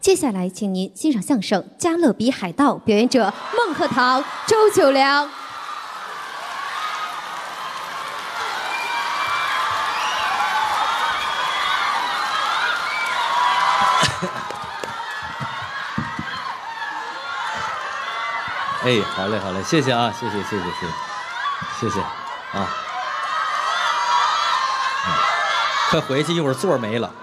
接下来，请您欣赏相声《加勒比海盗》，表演者孟鹤堂、周九良。 哎，好嘞，好嘞，谢谢啊，谢谢啊。快回去，一会儿座没了。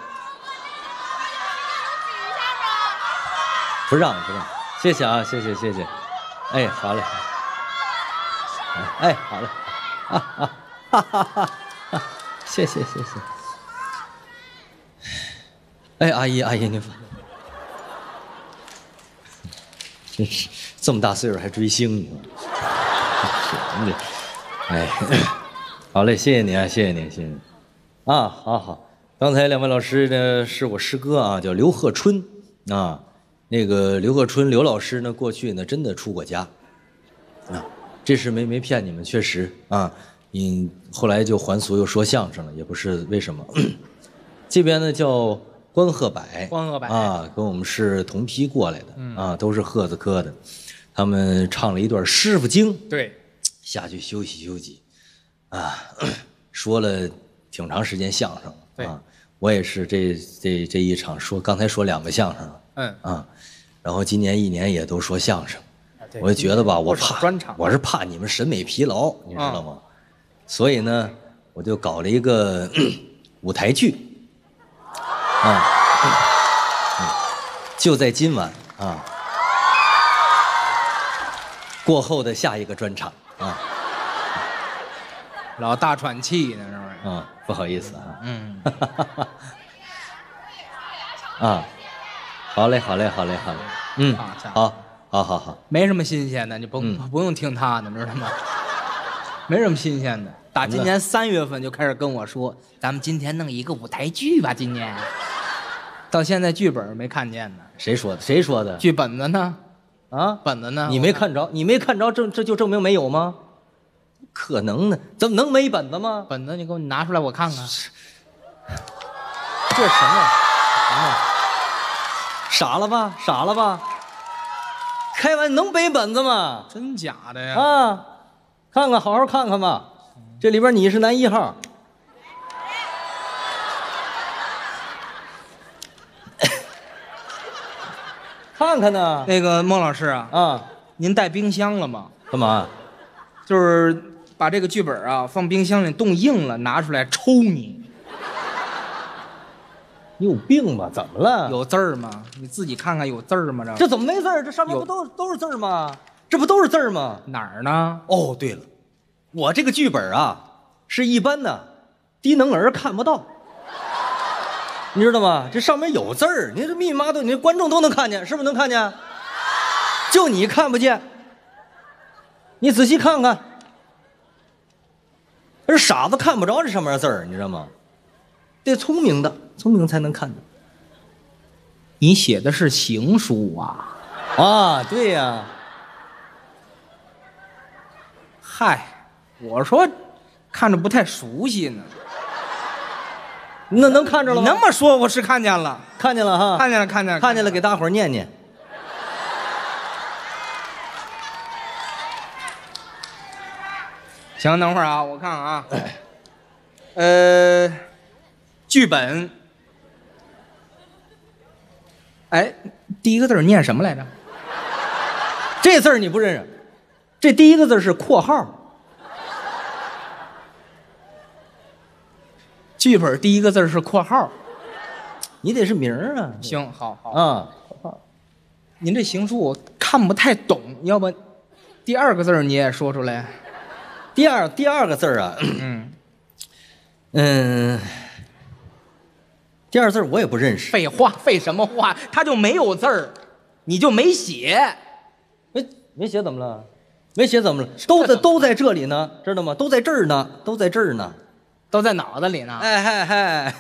不让，谢谢啊，谢谢。哎，好嘞。哎，好嘞。谢谢。哎，阿姨，您好。真是这么大岁数还追星，你说？哎，好嘞，谢谢您啊，谢谢您。啊，好。刚才两位老师呢是我师哥啊，叫刘鹤春啊。那个刘鹤春刘老师呢，过去呢真的出过家啊，这事没骗你们，确实啊。后来就还俗又说相声了，也不是为什么。这边呢叫关鹤柏啊，跟我们是同批过来的啊，都是鹤子科的。他们唱了一段《师傅经》， 对， 下去休息啊，说了挺长时间相声了啊。我也是这一场刚才说2个相声了，然后今年1年也都说相声，我就觉得吧，我是怕你们审美疲劳，你知道吗？所以呢，我就搞了一个舞台剧。就在今晚啊，过后的下一个专场啊， 老大喘气呢，是不是？ 不好意思啊，好嘞，好， 没什么新鲜的，你不用听他的，知道吗？没什么新鲜的。打今年3月份就开始跟我说，咱们今天弄一个舞台剧吧，今年。到现在剧本没看见呢。 谁说的？ 剧本子呢？ 啊， 本子呢？ 你没看着，这就证明没有吗？不可能的，怎么能没本子吗？ 本子你给我拿出来，我看看。 这什么？傻了吧？开完能背本子吗？ 真假的呀？ 啊，看看，好好看看吧。这里边你是男1号。看看呢。 那个孟老师啊，您带冰箱了吗？ 干嘛？ 就是把这个剧本啊放冰箱里冻硬了，拿出来抽你。 你有病吧？怎么了？ 有字儿吗？你自己看看有字儿吗？ 这怎么没字儿？这上面不都是字儿吗？这不都是字儿吗？ 哪儿呢？ 哦，对了，我这个剧本啊是一般的低能儿看不到。你知道吗？这上面有字儿，你这密码你观众都能看见，是不是能看见？就你看不见，你仔细看看，这傻子看不着这上面的字儿，你知道吗？得聪明才能看的。 你写的是行书啊？ 啊，对呀。 嗨，我说看着不太熟悉呢。 那能看着了吗？ 你那么说，我是看见了哈。 看见了，给大伙儿念念。 行，等会儿啊，我看看啊。剧本。哎，第一个字念什么来着？ 这字你不认识？这第一个字是括号。 剧本第一个字是括号， 你得是名儿啊。 行，好啊。 您这行书我看不太懂，要不第2个字你也说出来？ 第二个字啊，第2字我也不认识。 废话，废什么话？他就没有字儿，你就没写。 没写怎么了？都在这里呢，知道吗？都在这儿呢， 都在脑子里呢。 哎嗨，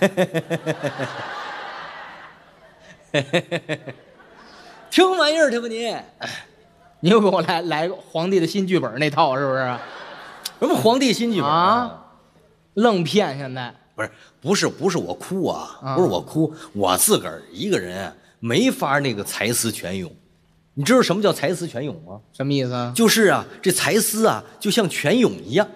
听玩意儿去吧你！ 你又给我来个皇帝的新剧本那套是不是？ 什么皇帝新剧本啊？愣骗现在？ 不是我哭啊，不是我哭，我自个儿一个人没法那个才思泉涌。你知道什么叫才思泉涌吗？ 什么意思啊？ 就是啊，这才思啊，就像泉涌一样。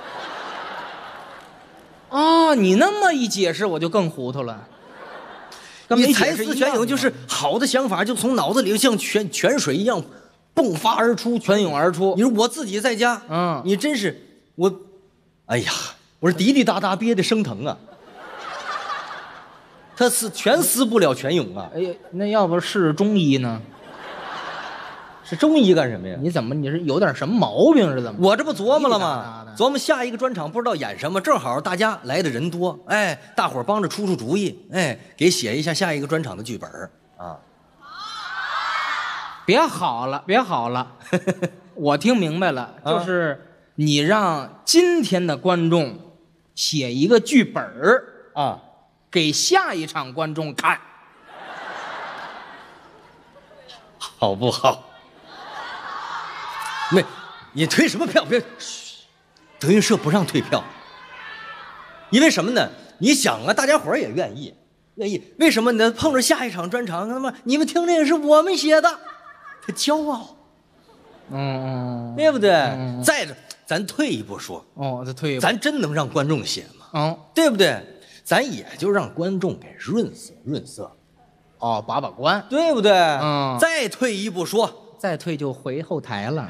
哦，你那么一解释，我就更糊涂了。 你才思泉涌就是好的想法就从脑子里像泉水一样迸发而出， 泉涌而出。 你说我自己在家，你真是我，哎呀，我是滴滴答答憋得生疼啊。他全撕不了泉涌啊。 哎呀，那要不是中医呢？ 是中医干什么呀？ 你是有点什么毛病是怎么？ 我这不琢磨了吗？琢磨下一个专场不知道演什么，正好大家来的人多，哎，大伙儿帮着出主意，哎，给写一下下一个专场的剧本啊。 别好了，别好了，我听明白了，就是你让今天的观众写一个剧本啊， 给下一场观众看， 好不好？没，你退什么票？别，德云社不让退票，因为什么呢？你想啊，大家伙儿也愿意，为什么呢？碰着下一场专场，他妈你们听这个是我们写的，他骄傲，对不对？再者，咱退一步说， 再退一步， 咱真能让观众写吗？对不对？咱也就让观众给润色， 把关， 对不对？再退一步说。 再退就回后台了。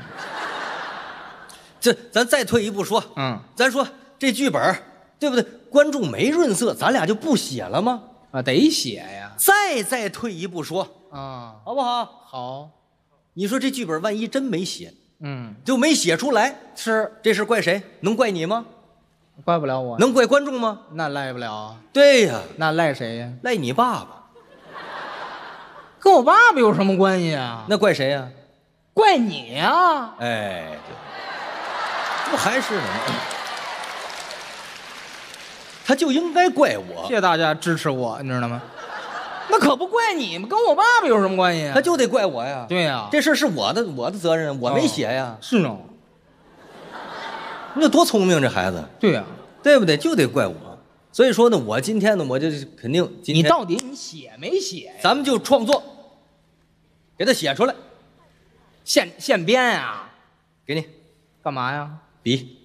咱再退一步说，咱说这剧本，对不对？观众没润色，咱俩就不写了吗？ 得写呀。 再退一步说，好不好？ 好。 你说这剧本万一真没写，就没写出来，这事怪谁？能怪你吗？ 怪不了我。 能怪观众吗？ 那赖不了。对呀， 那赖谁呀？ 赖你爸爸。 跟我爸爸有什么关系啊？ 那怪谁呀？ 怪你呀！ 哎，对，这不还是呢吗？他就应该怪我。 谢谢大家支持我，你知道吗？那可不怪你们，跟我爸爸有什么关系啊？ 他就得怪我呀。 对呀， 这事是我的责任，我没写呀。 是呢。 那多聪明这孩子。 对呀， 对不对？就得怪我。所以说呢，我今天呢，我就肯定你到底你写没写呀？ 咱们就创作，给他写出来。 现编啊？ 给你， 干嘛呀？ 笔。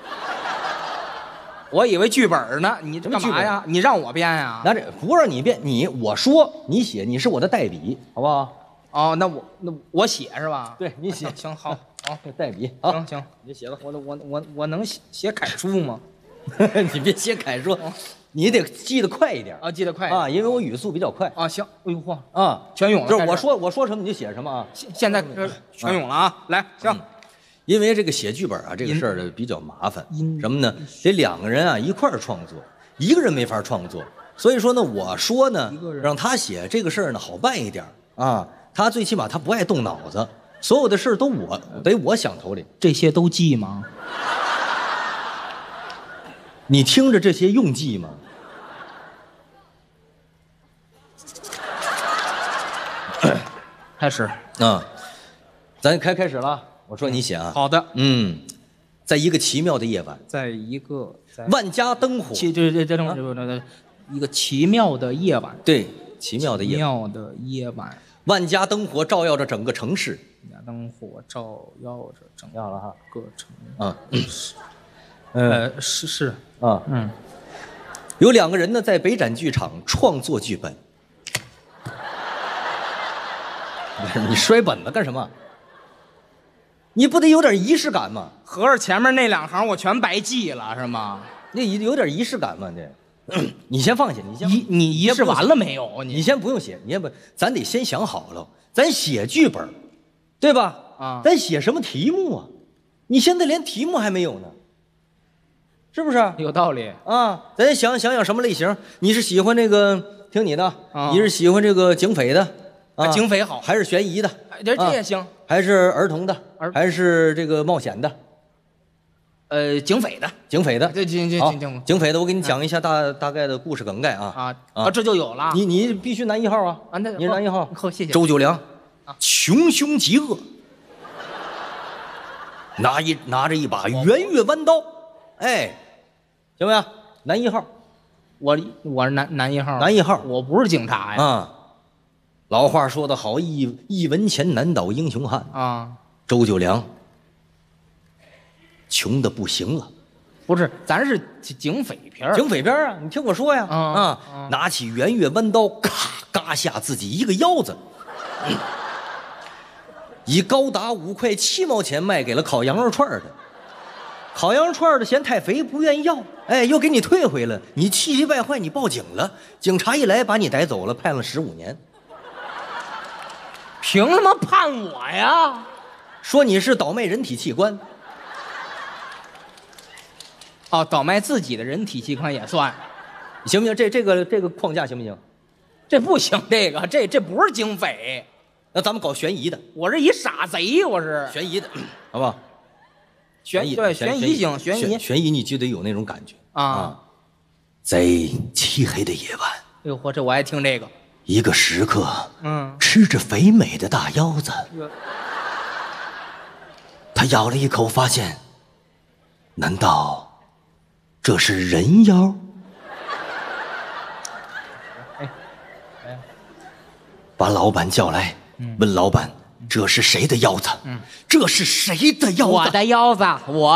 我以为剧本呢，你干嘛呀？你让我编呀？ 拿这不让你编，我说你写，你是我的代笔，好不好？ 那我写是吧？ 对你写， 行好， 代笔， 行，你写吧。我能写楷书吗？ 你别写楷书，你得记得快一点记得快啊，因为我语速比较快行。哎呦嚯泉涌了， 就是我说什么你就写什么啊。 现在泉涌了啊，来行。 因为这个写剧本啊，这个事儿呢比较麻烦，什么呢？得两个人啊一块儿创作，一个人没法创作。所以说呢，我说呢，让他写这个事儿呢好办一点啊。他最起码他不爱动脑子，所有的事儿都我想头里。 这些都记吗？ 你听着这些用记吗？ 开始咱开始了。我说你写啊。 好的。 在一个奇妙的夜晚，万家灯火。 一个奇妙的夜晚。 对，奇妙的夜晚。 万家灯火照耀着整个城市。 灯火照耀着整个城市。是。 有两个人呢，在北展剧场创作剧本。你摔本子干什么？你不得有点仪式感吗？ 合着前面那两行我全白记了是吗？ 那有点仪式感吗？这，你先放下， 你仪式完了没有？ 你先不用写，咱得先想好了，咱写剧本，对吧？咱写什么题目啊？你现在连题目还没有呢，是不是？ 有道理啊！咱想什么类型？你是喜欢这个听你的，你是喜欢这个警匪的？ 警匪好， 还是悬疑的？ 这也行。 还是儿童的，还是这个冒险的？ 警匪的。 警匪的。 警匪的，我给你讲一下大概的故事梗概啊。 这就有了。 你必须男一号啊！你是男一号。 谢谢。 周九良，穷凶极恶，拿着一把圆月弯刀，哎，行不行？男一号。 我是男一号。 男一号。 我不是警察呀。 老话说得好，一文钱难倒英雄汉啊。 周九良穷的不行了。 不是，咱是警匪片警匪片啊！你听我说呀，拿起圆月弯刀，咔嘎下自己一个腰子，以高达5块7毛钱卖给了烤羊肉串的。烤羊肉串的嫌太肥，不愿意要，哎，又给你退回了。你气急败坏，你报警了，警察一来把你逮走了，判了15年。 凭什么判我呀？ 说你是倒卖人体器官。 哦，倒卖自己的人体器官也算， 行不行？这个框架行不行？ 这不行，这不是警匪， 那咱们搞悬疑的。 我是一傻贼，我是悬疑的，好不好？ 悬疑行， 悬疑你就得有那种感觉啊。 在漆黑的夜晚， 哎呦嚯，这我爱听这个。 一个食客，吃着肥美的大腰子，他咬了一口，发现，难道？这是人妖？把老板叫来，问老板：“这是谁的腰子？”这是谁的腰子？ 我的腰子，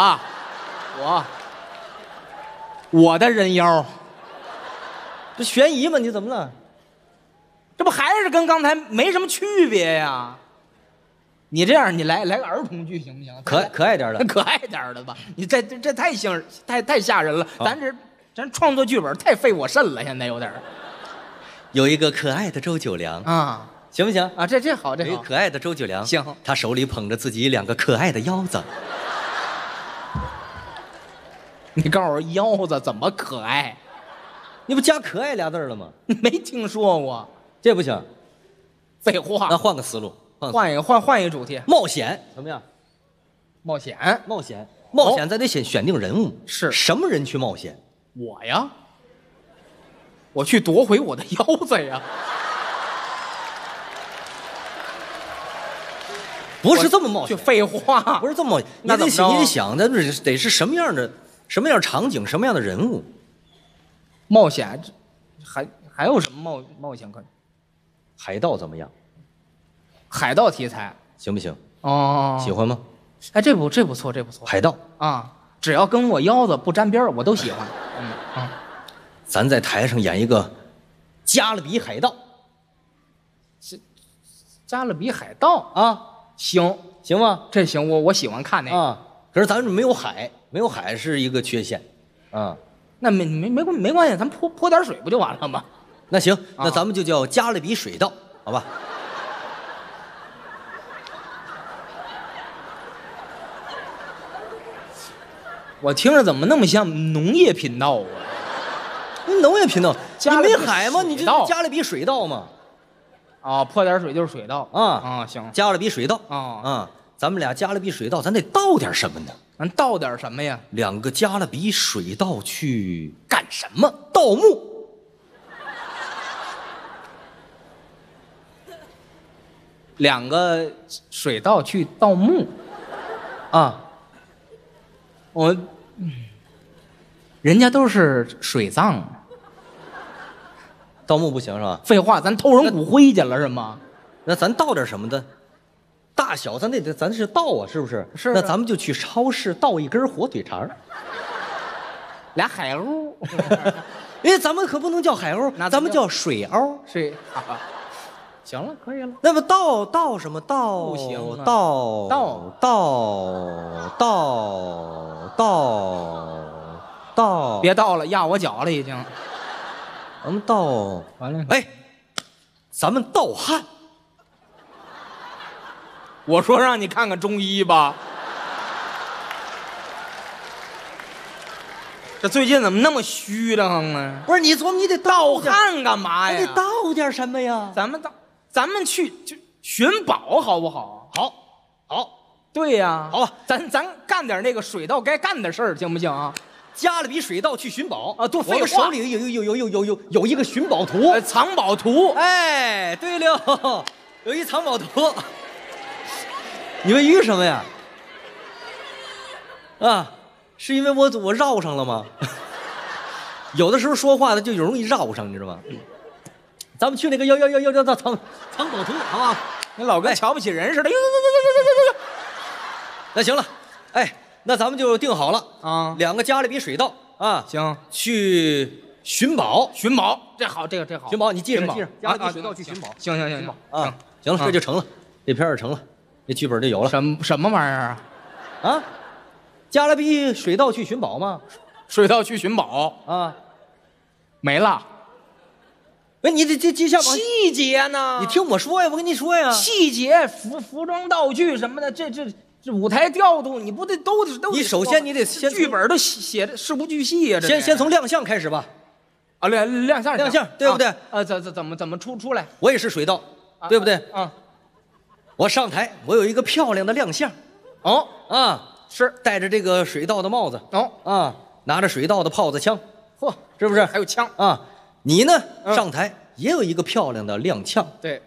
我的人妖。 这悬疑吗？你怎么了？ 这不还是跟刚才没什么区别呀？你这样，你来个儿童剧行不行？ 可爱点的， 可爱点的吧。你这太吓人了。咱创作剧本太费我肾了，现在有点。 有一个可爱的周九良啊， 行不行啊？这好，这好。 有一个可爱的周九良， 行。 他手里捧着自己2个可爱的腰子。 你告诉我腰子怎么可爱？ 你不加可爱俩字了吗？ 没听说过， 这不行。 废话。 那换个思路。 换一个主题， 冒险怎么样？ 冒险， 咱得先选定人物， 是什么人去冒险？ 我呀，我去夺回我的腰子呀！ 不是这么冒险， 废话， 不是这么冒险。你得想，咱得是什么样的场景，什么样的人物？ 冒险，还有什么冒险可能？ 海盗怎么样？ 海盗题材行不行？ 哦， 喜欢吗？ 哎，这不错。 海盗啊，只要跟我腰子不沾边我都喜欢。 咱在台上演一个加勒比海盗。 加勒比海盗啊， 行吗？ 这行，我喜欢看那个啊。可是咱没有海，是一个缺陷啊。 那没关系，咱泼点水不就完了吗？ 那行，那咱们就叫加勒比水盗，好吧？ 我听着怎么那么像农业频道啊？ 农业频道，你没海吗？你这加勒比水稻嘛？ 啊，泼点水就是水稻啊行， 加勒比水稻咱们俩加勒比水稻，咱得倒点什么呢？ 咱倒点什么呀 ？2个加勒比水稻去干什么？ 盗墓。 2个水稻去盗墓啊？人家都是水葬， 盗墓不行是吧？ 废话，咱偷人骨灰去了是吗？ 那咱盗点什么的？大小咱是盗啊，是不是？ 是。 那咱们就去超市盗1根火腿肠 ，2海鸥。 哎，咱们可不能叫海鸥，咱们叫水鸥。 水。行了，可以了。 那么盗什么？盗不行， 盗， 别倒了，压我脚了已经。 咱们盗完了。 哎，咱们盗汗。 我说让你看看中医吧。这最近怎么那么虚的慌啊？ 不是你琢磨，你得盗汗干嘛呀？ 你得盗点什么呀？ 咱们去就寻宝好不好？ 好， 对呀， 好吧， 咱干点那个水稻该干的事儿，行不行啊？ 加勒比水稻去寻宝啊！多废话！ 我们手里有一个寻宝图， 藏宝图。 哎，对了，有一藏宝图。你们晕什么呀？啊，是因为我绕上了吗？有的时候说话的就容易绕上，你知道吗？ 咱们去那个要藏宝图，好不好？ 你老跟瞧不起人似的。 那行了，哎，那咱们就定好了啊 ，2个加勒比水道啊， 行， 去寻宝， 寻宝，这好，这好。 寻宝，你记着， 寻宝加勒比水道去寻宝。 行啊，行了，这就成了，这片儿成了，这剧本就有了。 什么玩意儿啊？ 啊，加勒比水道去寻宝吗？ 水道去寻宝啊， 没了。 哎，你这接下往细节呢？ 你听我说呀，我跟你说呀， 细节服装道具什么的，这舞台调度，你不得都你首先你得先剧本都写的事无巨细呀。 先从亮相开始吧。 啊，亮相， 对不对？ 怎么出来？ 我也是水道，对不对？ 啊， 我上台，我有一个漂亮的亮相。 哦啊， 是戴着这个水道的帽子。 哦啊，拿着水道的炮子枪。 嚯， 是不是？ 还有枪啊？你呢？上台也有一个漂亮的亮枪。 对。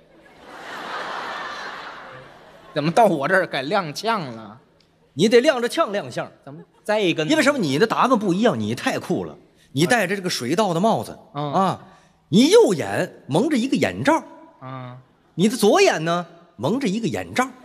怎么到我这儿改亮枪了？ 你得亮着枪亮相。 怎么再一个？ 因为什么？你的打扮不一样，你太酷了。你戴着这个水道的帽子，啊，你右眼蒙着一个眼罩， 啊， 你的左眼呢蒙着一个眼罩，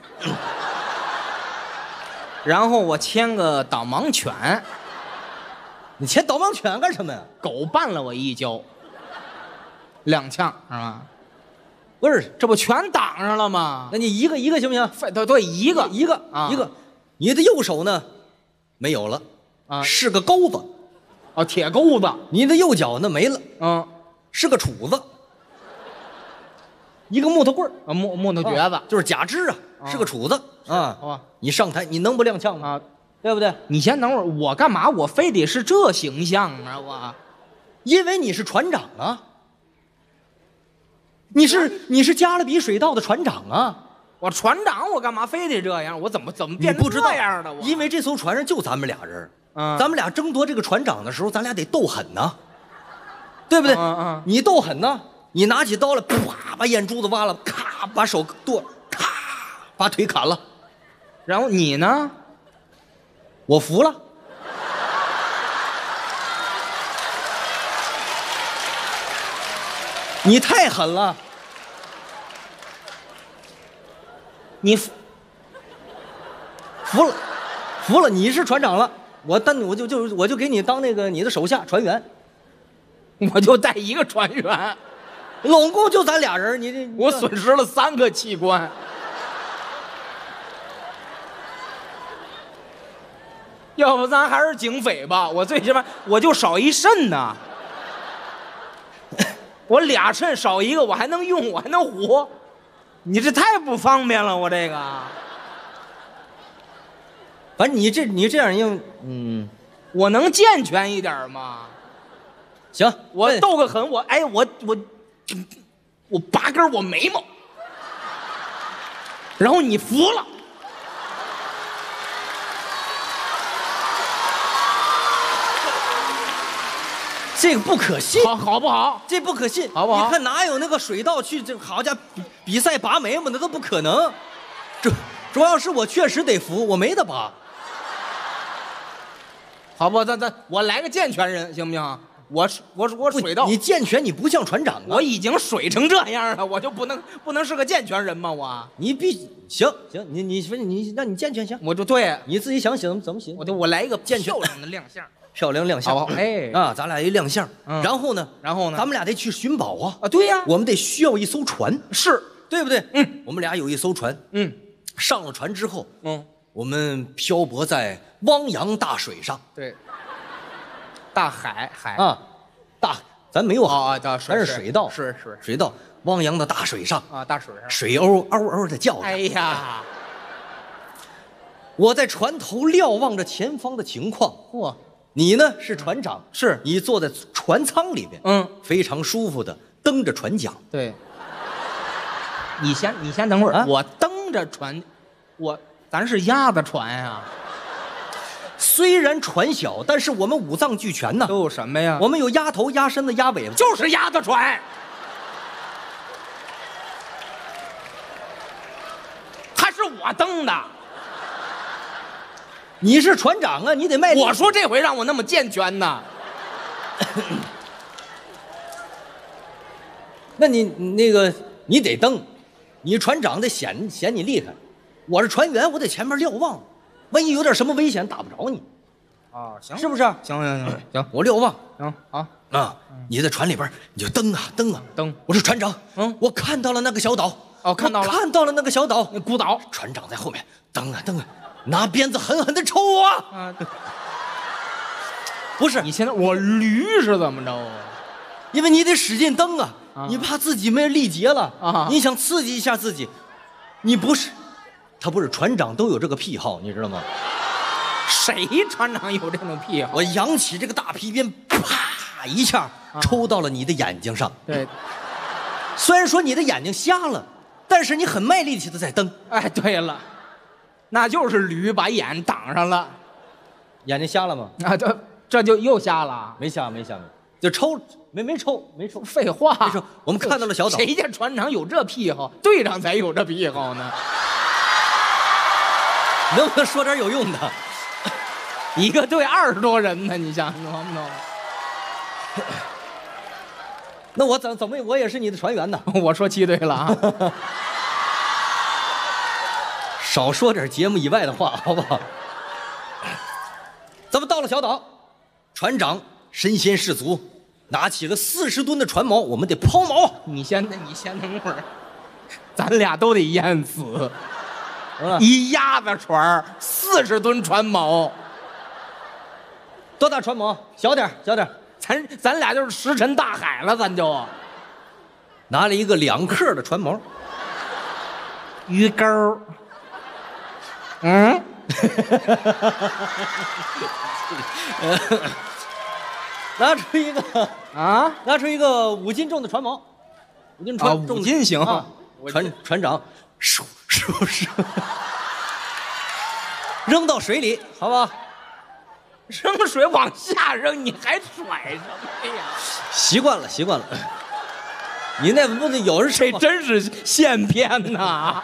然后我牵个导盲犬， 你牵导盲犬干什么呀？ 狗绊了我一跤，踉跄是吧？ 不是， 这不全挡上了吗？ 那你一个行不行？ 对，一个， 你的右手呢没有了， 啊， 是个钩子。 哦，铁钩子。 你的右脚呢没了，是个杵子，一个木头棍儿， 木头橛子， 就是假肢啊，是个杵子啊。你上台你能不踉跄吗？ 啊， 对不对？ 你先等会儿，我干嘛？我非得是这形象啊？我， 因为你是船长啊，你是加勒比水道的船长啊。 我船长，我干嘛非得这样？我怎么变成这样的？我因为这艘船上就咱们俩人。咱们俩争夺这个船长的时候，咱俩得斗狠呐，对不对？你斗狠呢，你拿起刀来，啪，把眼珠子挖了，咔，把手剁，咔，把腿砍了。 然后你呢？ 我服了。你太狠了，你服了，你是船长了。我就给你当那个你的手下船员， 我就带一个船员， 拢共就咱俩人，你我损失了3个器官，要不咱还是警匪吧？我最起码我就少一肾呢，我俩肾少一个，我还能用，我还能活，你这太不方便了，我这个。 反正你这样用， 我能健全一点吗？ 行， 我斗个狠，我拔根我眉毛，然后你服了， 这个不可信， 好不好？ 这不可信， 好不好？ 你看哪有那个水道去这好家伙比赛拔眉毛，那都不可能。主要是我确实得服，我没得拔。 好不，咱我来个健全人行不行？我水道， 你健全，你不像船长啊！ 我已经水成这样了，我就不能是个健全人吗？ 你行，你让你健全行， 我就对， 你自己想怎么行？ 我来一个健全的亮相， 漂亮亮相， 好，哎啊，咱俩一亮相，然后呢，咱们俩得去寻宝啊！ 对呀， 我们得需要一艘船， 是对不对？我们俩有一艘船，上了船之后，我们漂泊在汪洋大水上， 对，大海啊，咱没有海， 咱是水道， 是水道，汪洋的大水上啊，大水上， 水嗷嗷的叫着。 哎呀， 我在船头瞭望着前方的情况。 嚯， 你呢是船长， 是你坐在船舱里边，非常舒服的蹬着船桨。 对，你先等会儿，我蹬着船，咱是鸭子船呀。 虽然船小，但是我们五脏俱全呐。 都有什么呀？ 我们有鸭头、鸭身子、鸭尾巴， 就是鸭子船。他是我蹬的。 你是船长啊，你得卖力。 我说这回让我那么健全呢。 那你那个你得蹬，你船长得显你厉害，我是船员，我得前面瞭望，万一有点什么危险打不着你。 哦，行， 是不是？ 行， 我瞭望。 行好啊，你在船里边你就蹬啊蹬啊蹬。 我是船长，我看到了那个小岛。 哦，看到了那个小岛， 那孤岛。 船长在后面蹬啊蹬啊，拿鞭子狠狠的抽啊！ 啊， 不是， 你现在我驴是怎么着啊？ 因为你得使劲蹬啊，你怕自己没力竭了啊， 你想刺激一下自己，你不是，他不是船长都有这个癖好，你知道吗？ 谁船长有这种癖好？ 我扬起这个大皮鞭，啪一下抽到了你的眼睛上。 对， 虽然说你的眼睛瞎了，但是你很卖力气的在蹬。 哎，对了，那就是驴把眼挡上了， 眼睛瞎了吗？ 啊，这就又瞎了。 没瞎，就抽，没抽。 废话， 没抽。我们看到了小岛。 谁家船长有这癖好？队长才有这癖好呢。 能不能说点有用的？ 一个队20多人呢，你想能不能？ 那我怎么我也是你的船员呢？ 我说七队了啊！ 少说点节目以外的话，好不好？咱们到了小岛，船长身先士卒，拿起了40吨的船锚，我们得抛锚。 你先等会儿，咱俩都得淹死。 嗯、 一鸭子船，40吨船锚， 多大船锚？小点。 咱俩就是石沉大海了，咱就拿了一个2克的船锚， 鱼钩。 拿出一个5斤重的船锚，5斤重 5斤行啊。船长，嗖，扔到水里，好不好？ 扔水往下扔，你还甩什么呀？ 习惯了。你那不得有人这真是现编呐！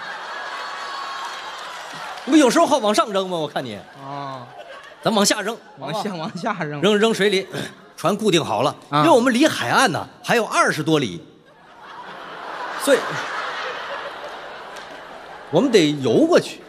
你不有时候好往上扔吗？我看你啊， 咱往下扔， 往下扔， 扔水里，船固定好了，因为我们离海岸呢还有20多里，所以我们得游过去。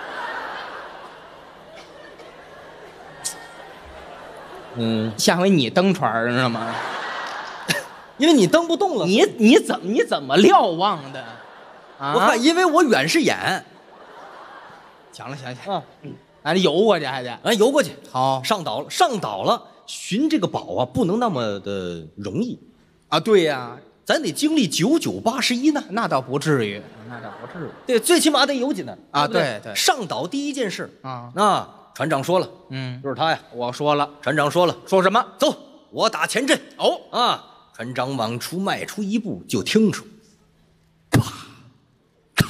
下回你蹬船知道吗？ 因为你蹬不动了。 你怎么瞭望的？啊， 我看，因为我远视眼。 行了，咱游过去还得， 咱游过去。 好， 上岛了，寻这个宝啊，不能那么的容易啊。对呀， 咱得经历9981难。 那倒不至于。 对，最起码得有几难啊。 对，上岛第一件事啊，船长说了，就是他呀。 我说了， 船长说了， 说什么？ 走，我打前阵。 哦啊，船长往出迈出一步，就听出，啪，咔，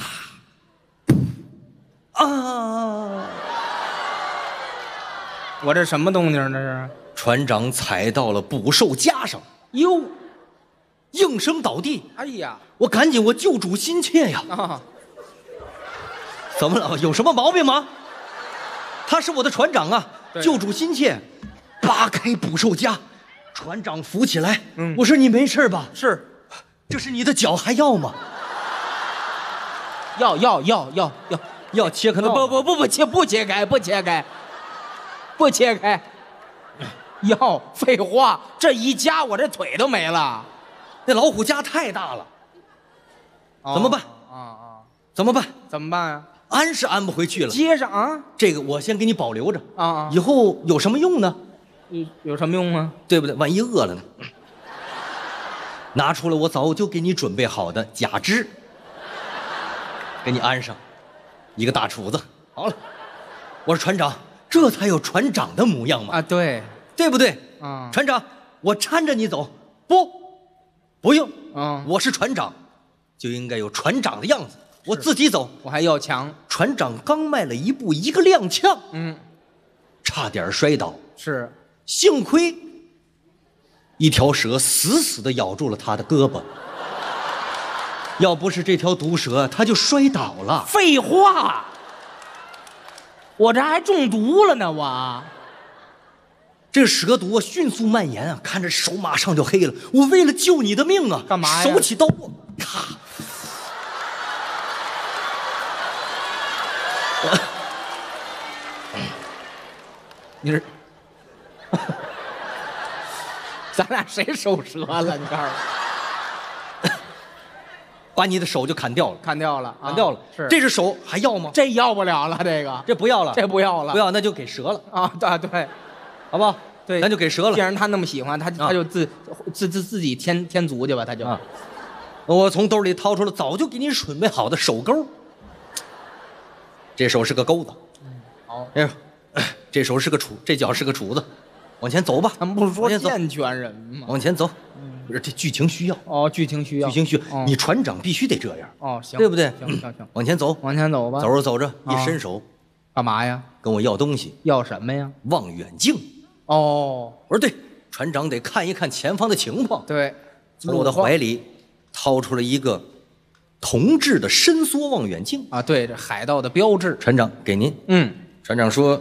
啊！ 我这什么动静？这是船长踩到了捕兽夹上， 哟， 应声倒地。 哎呀， 我赶紧，我救主心切呀！ 啊， 怎么了？有什么毛病吗？他是我的船长啊，救主心切，扒开捕兽夹，船长扶起来。我说你没事吧？ 是， 这是你的脚还要吗？ 要切开？ 不切开。要废话，这一夹我这腿都没了。 那老虎夹太大了，怎么办？怎么办呀？ 安是安不回去了。 接上啊！ 这个我先给你保留着啊， 以后有什么用呢？ 有什么用啊？ 对不对？万一饿了呢？拿出了我早就给你准备好的假肢，给你安上一个大杵子。好了，我说船长，这才有船长的模样嘛。 啊，对不对？船长，我搀着你走。不用。我是船长，就应该有船长的样子。我自己走， 我还要强。 船长刚迈了一步，一个踉跄，差点摔倒。 是， 幸亏一条蛇死死地咬住了他的胳膊，要不是这条毒蛇，他就摔倒了。 废话，我这还中毒了呢，我。 这个蛇毒迅速蔓延啊，看着手马上就黑了。我为了救你的命啊， 干嘛呀？ 手起刀落，咔！ 你是，咱俩谁手折了？你告诉我， 把你的手就砍掉了， 砍掉了， 砍掉了。 是， 这只手还要吗？ 这要不了了， 这不要了， 这不要了， 不要那就给折了啊！对， 好不好？ 对， 咱就给折了。 既然他那么喜欢，他就自己添足去吧，他就。 啊，我从兜里掏出了早就给你准备好的手钩，这手是个钩子， 好， 这手是个杵，这脚是个杵子，往前走吧。 咱们不是说健全人吗？ 往前走，不是这剧情需要。 哦，剧情需要， 你船长必须得这样。 哦，行， 对不对？ 行， 往前走， 往前走吧。 走着走着，一伸手， 干嘛呀？ 跟我要东西。 要什么呀？ 望远镜。 哦， 我说对，船长得看一看前方的情况。 对， 从我的怀里掏出了一个铜制的伸缩望远镜啊，对，这海盗的标志。 船长，给您。船长说，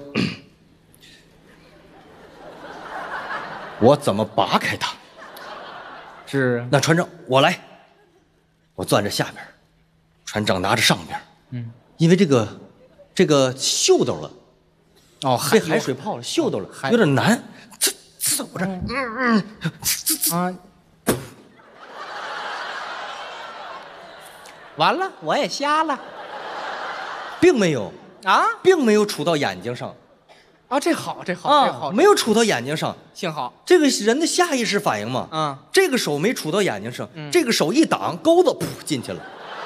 我怎么拔开它？ 是， 那船长我来，我攥着下边，船长拿着上边。因为这个锈兜了。 哦， 被海水泡了，锈兜了，有点难。我这， 啊，完了，我也瞎了， 并没有啊， 并没有杵到眼睛上， 啊，这好，这好， 没有杵到眼睛上， 幸好。 这个人的下意识反应嘛，这个手没杵到眼睛上，这个手一挡，钩子噗进去了。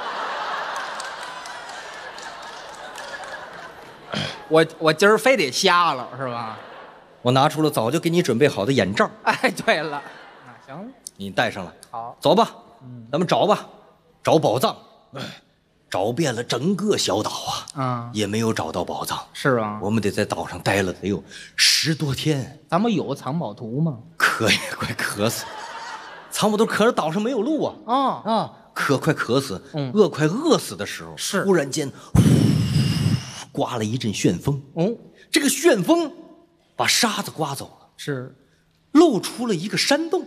我今儿非得瞎了是吧？ 我拿出了早就给你准备好的眼罩。 哎，对了，那行， 你戴上了。 好， 走吧，咱们找吧，找宝藏。找遍了整个小岛也没有找到宝藏。 是啊， 我们得在岛上待了得有10多天。 咱们有藏宝图吗？ 渴也快渴死，藏宝图可是岛上没有路啊！渴快渴死，饿快饿死的时候， 是忽然间。刮了一阵旋风，这个旋风把沙子刮走了， 是， 露出了一个山洞。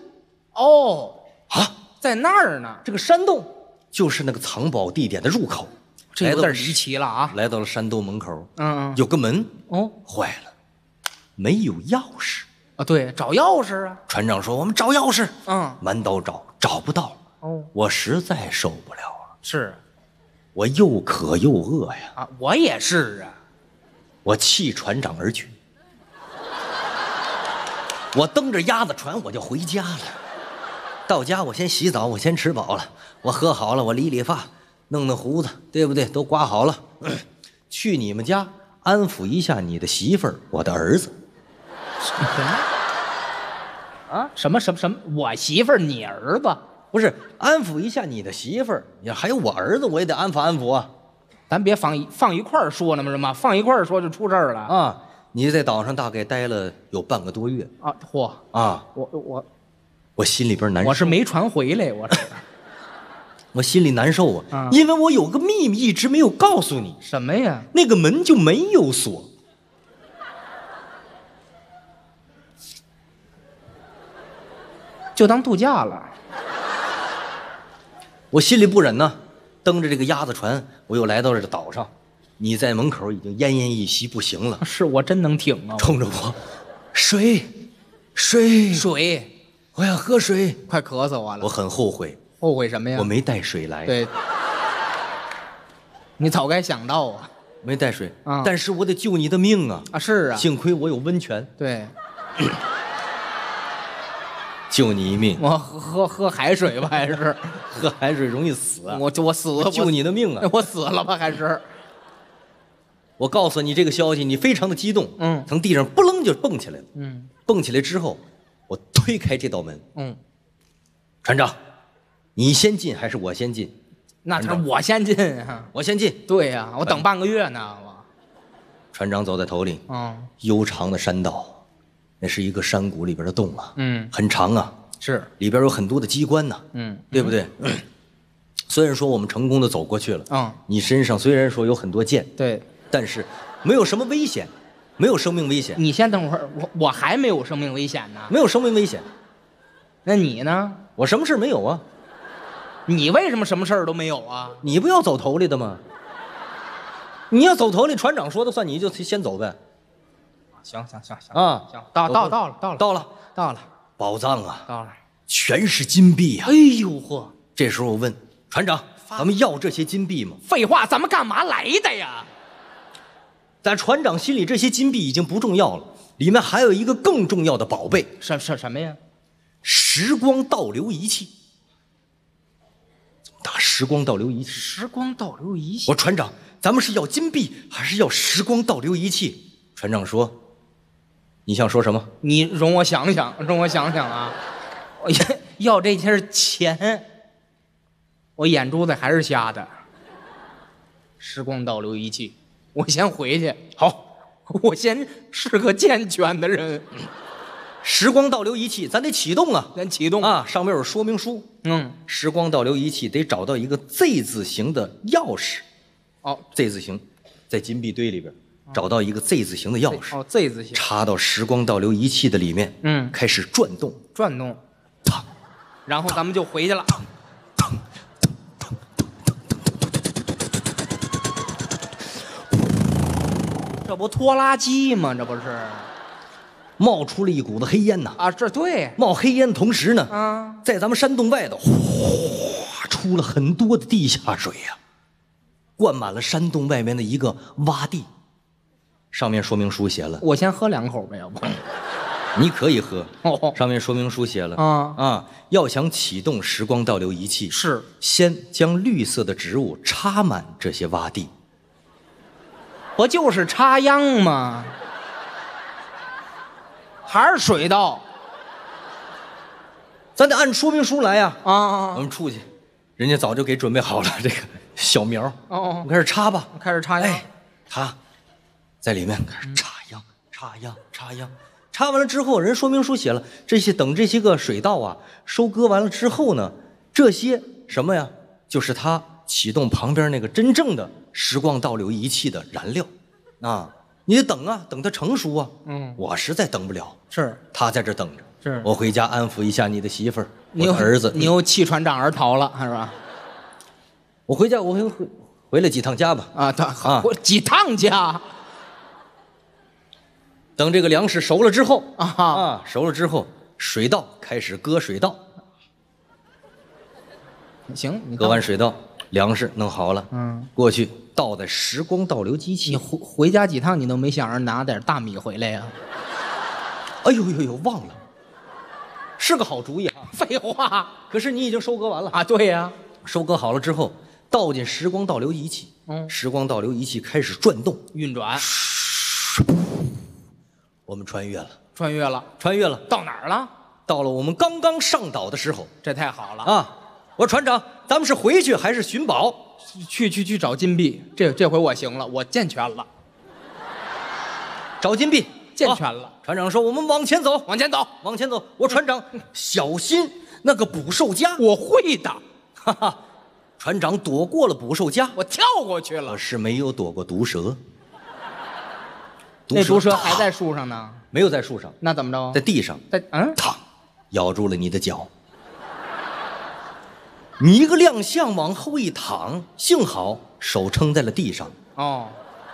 在那儿呢。 这个山洞就是那个藏宝地点的入口。 这有点离奇了啊！ 来到了山洞门口，有个门，坏了，没有钥匙啊。对，找钥匙啊。 船长说：“我们找钥匙。”满岛找不到。我实在受不了了。 是。 我又渴又饿呀！ 啊，我也是啊。 我弃船长而去，我蹬着鸭子船我就回家了。到家我先洗澡，我先吃饱了，我喝好了，我理理发，弄弄胡子，对不对？都刮好了，去你们家安抚一下你的媳妇儿，我的儿子。 啊？什么？我媳妇儿，你儿子？ 不是安抚一下你的媳妇儿，也还有我儿子，我也得安抚安抚啊。 咱别放一块儿说呢嘛，放一块儿说就出事儿了啊！你在岛上大概待了有半个多月啊！嚯啊！我心里边难受。 我是没船回来， 我心里难受啊，因为我有个秘密一直没有告诉你。 什么呀？ 那个门就没有锁。 就当度假了。 我心里不忍呢，蹬着这个鸭子船，我又来到这岛上。你在门口已经奄奄一息，不行了。 是我真能挺啊！ 冲着我，水，我要喝水， 快渴死我了！ 我很后悔。 后悔什么呀？ 我没带水来。 对，你早该想到啊！ 没带水，但是我得救你的命啊！ 啊，是啊， 幸亏我有温泉。 对。 救你一命， 我喝海水吧，还是喝海水容易死啊？ 我死了， 救你的命啊！ 我死了吧，还是？ 我告诉你这个消息，你非常的激动，从地上不楞就蹦起来了，蹦起来之后，我推开这道门，船长，你先进还是我先进？ 那是我先进啊！ 我先进。 对呀，我等半个月呢。 船长走在头领，悠长的山道。那是一个山谷里边的洞啊，很长啊， 是里边有很多的机关呢，对不对？虽然说我们成功的走过去了，你身上虽然说有很多剑， 对， 但是没有什么危险， 没有生命危险， 你先等会儿，我还没有生命危险呢。 没有生命危险。 那你呢？ 我什么事没有啊？ 你为什么什么事儿都没有啊？ 你不要走头里的吗？你要走头里，船长说的算，你就先走呗。 行啊， 行，到了， 宝藏啊， 到了。 全是金币啊！ 哎呦嚯！ 这时候我问船长：“咱们要这些金币吗？” 废话，咱们干嘛来的呀？ 在船长心里，这些金币已经不重要了，里面还有一个更重要的宝贝， 什么呀？ 时光倒流仪器。怎么打时光倒流仪器？ 时光倒流仪器。 我说船长，咱们是要金币还是要时光倒流仪器？船长说：“你想说什么？” 你容我想想啊！我要这些钱，我眼珠子还是瞎的。时光倒流仪器，我先回去。 好， 我先是个健全的人。 时光倒流仪器咱得启动啊， 咱启动啊，上面有说明书。时光倒流仪器得找到一个 Z 字形的钥匙。 哦 ，Z 字形，在金币堆里边找到一个 Z 字形的钥匙。 哦 ，Z 字形， 插到时光倒流仪器的里面。开始转动， 然后咱们就回去了。这不拖拉机吗？这不是冒出了一股子黑烟呐！ 啊，这对， 冒黑烟的同时呢，在咱们山洞外头，哗，出了很多的地下水呀，灌满了山洞外面的一个洼地。上面说明书写了， 我先喝2口呗，要不？ 你可以喝。 哦， 上面说明书写了要想启动时光倒流仪器， 是先将绿色的植物插满这些洼地。 不就是插秧吗？还是水稻？ 咱得按说明书来呀！ 啊， 我们出去，人家早就给准备好了这个小苗。 哦， 我们开始插吧， 开始插秧。 哎，插，在里面开始插秧，插秧。插完了之后，人说明书写了，等这些个水稻啊收割完了之后呢，这些什么呀，就是它启动旁边那个真正的时光倒流仪器的燃料啊。你得等啊，等它成熟啊。我实在等不了， 是他在这等着。 是我回家安抚一下你的媳妇儿， 你我的儿子。 你又弃船长而逃了，是吧？ 我回家，我回了几趟家吧。 几趟家。 等这个粮食熟了之后熟了之后，水稻开始割水稻。 行，你割完水稻，粮食弄好了，过去倒在时光倒流机器。 你回家几趟，你都没想着拿点大米回来呀？ 哎呦，忘了，是个好主意啊！ 废话， 可是你已经收割完了啊？对呀， 收割好了之后，倒进时光倒流仪器，时光倒流仪器开始转动运转。 我们穿越了， 到哪儿了？ 到了我们刚刚上岛的时候。 这太好了啊！我说船长，咱们是回去还是寻宝？ 去找金币。这回我行了，我健全了。 找金币， 健全了。 船长说：“我们往前走， 往前走。” 我说船长，小心那个捕兽夹。 我会的。 哈哈，船长躲过了捕兽夹， 我跳过去了。 可是没有躲过毒蛇。 那毒蛇还在树上呢？ 没有在树上， 那怎么着？ 在地上， 烫， 咬住了你的脚。你一个踉跄往后一躺，幸好手撑在了地上。 哦，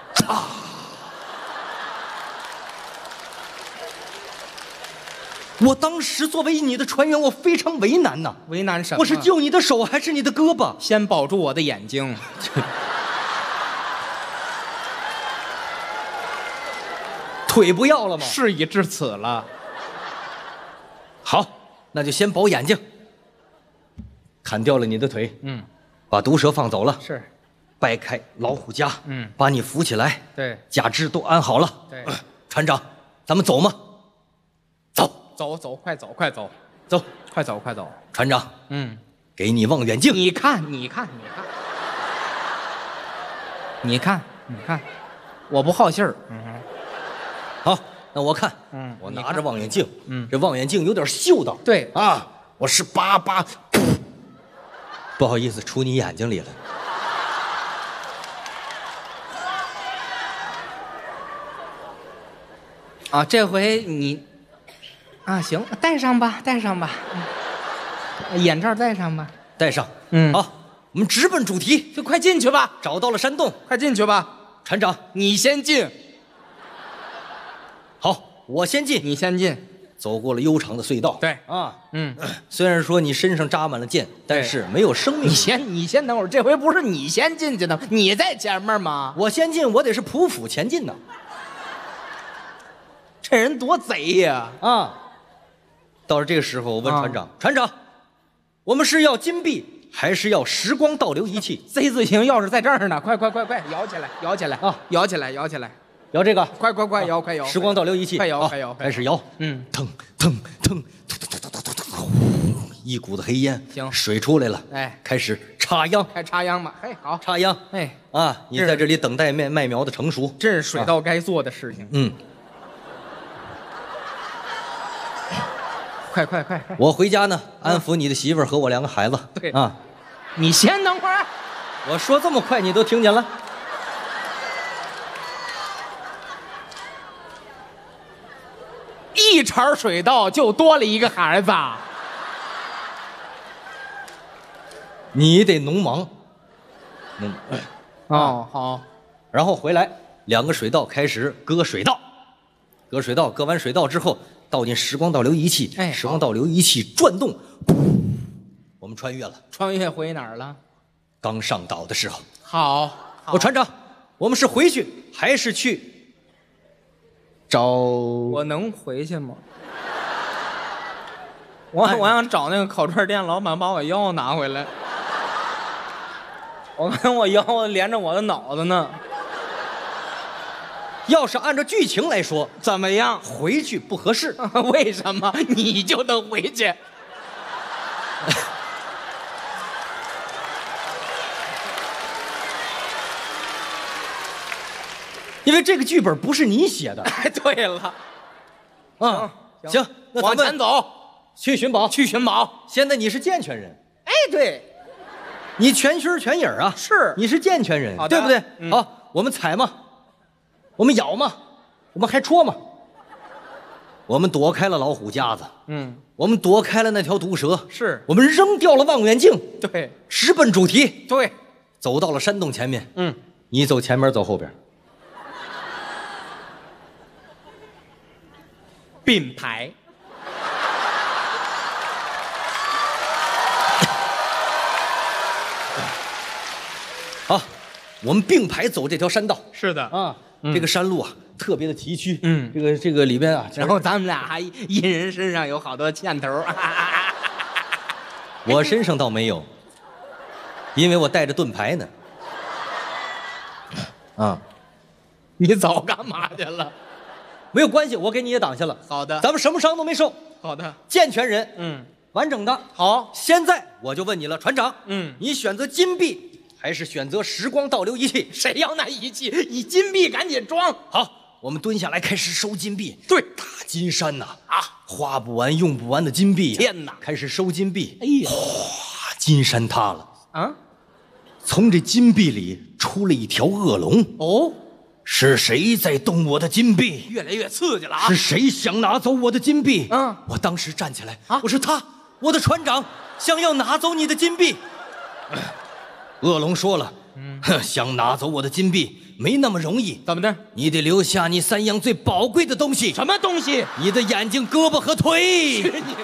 我当时作为你的船员，我非常为难呐。 为难什么？ 我是救你的手还是你的胳膊？ 先保住我的眼睛。 腿不要了吗？ 事已至此了。 好，那就先保眼睛。砍掉了你的腿，把毒蛇放走了， 是， 掰开老虎夹，把你扶起来， 对， 假肢都安好了， 对， 船长，咱们走吗？ 走，快走， 船长，给你望远镜， 你看，我不好信儿， 好，那我看，我拿着望远镜，这望远镜有点锈道， 对啊，我是8，不好意思，杵你眼睛里了。 啊，这回你，啊，行，戴上吧，戴上吧，眼罩戴上吧， 戴上。 嗯， 好，我们直奔主题， 就快进去吧， 找到了山洞， 快进去吧。 船长， 你先进， 好，我先进。 你先进。 走过了悠长的隧道， 对啊， 嗯， 虽然说你身上扎满了箭，但是没有生命。 你先等会儿，这回不是你先进去的，你在前面吗？ 我先进，我得是匍匐前进呢。 这人多贼呀！ 啊，到了这个时候，我问船长，船长，我们是要金币还是要时光倒流仪器 ？Z 字形钥匙在这儿呢，快，摇起来，摇起来啊， 摇起来，摇起来。 摇这个， 快摇，快摇！ 时光倒流仪器， 快摇，快摇！ 开始摇， 嗯， 腾腾腾，一股子黑烟， 行， 水出来了， 哎， 开始插秧， 开插秧吧，嘿，好， 插秧， 哎， 啊，你在这里等待麦苗的成熟， 这是水稻该做的事情。 嗯， 快！ 我回家呢，安抚你的媳妇儿和我2个孩子。 对啊， 你先等会儿。 我说这么快，你都听见了？ 一茬水稻就多了一个孩子， 你得农忙， 哦，好， 然后回来2个水稻开始割水稻，割完水稻之后倒进时光倒流仪器， 哎， 时光倒流仪器转动，我们穿越了。 穿越回哪儿了？ 刚上岛的时候， 好， 船长，我们是回去还是去找？ 我能回去吗？我想找那个烤串店老板把我腰拿回来。我看我腰连着我的脑子呢。 要是按照剧情来说， 怎么样？ 回去不合适。 为什么？你就能回去？ 因为这个剧本不是你写的。 哎，对了， 啊，行，那咱往们前走， 去寻宝。 去寻宝。 现在你是健全人， 哎，对， 你全虚全影啊， 是， 你是健全人， 好的对不对？好，我们踩嘛，我们咬嘛，我们还戳嘛，我们躲开了老虎夹子，我们躲开了那条毒蛇， 是我们扔掉了望远镜， 对， 直奔主题， 对， 走到了山洞前面，你走前面，走后边， 并排。 好，我们并排走这条山道。 是的啊，这个山路啊特别的崎岖。这个里边啊， 然后咱们俩还一人身上有好多箭头。 我身上倒没有，因为我带着盾牌呢。啊， 你早干嘛去了？ 没有关系，我给你也挡下了。 好的， 咱们什么伤都没受。 好的， 健全人，完整的。 好， 现在我就问你了，船长，你选择金币还是选择时光倒流仪器？ 谁要那仪器？你金币赶紧装。 好，我们蹲下来开始收金币。 对， 大金山呐，花不完用不完的金币。 天哪， 开始收金币。 哎呀， 哗，金山塌了啊！ 从这金币里出了一条恶龙。 哦， 是谁在动我的金币？ 越来越刺激了啊！ 是谁想拿走我的金币？ 我当时站起来，我说他，我的船长想要拿走你的金币。恶龙说了，想拿走我的金币没那么容易。 怎么的？ 你得留下你3样最宝贵的东西。 什么东西？ 你的眼睛、胳膊和腿。 去你的！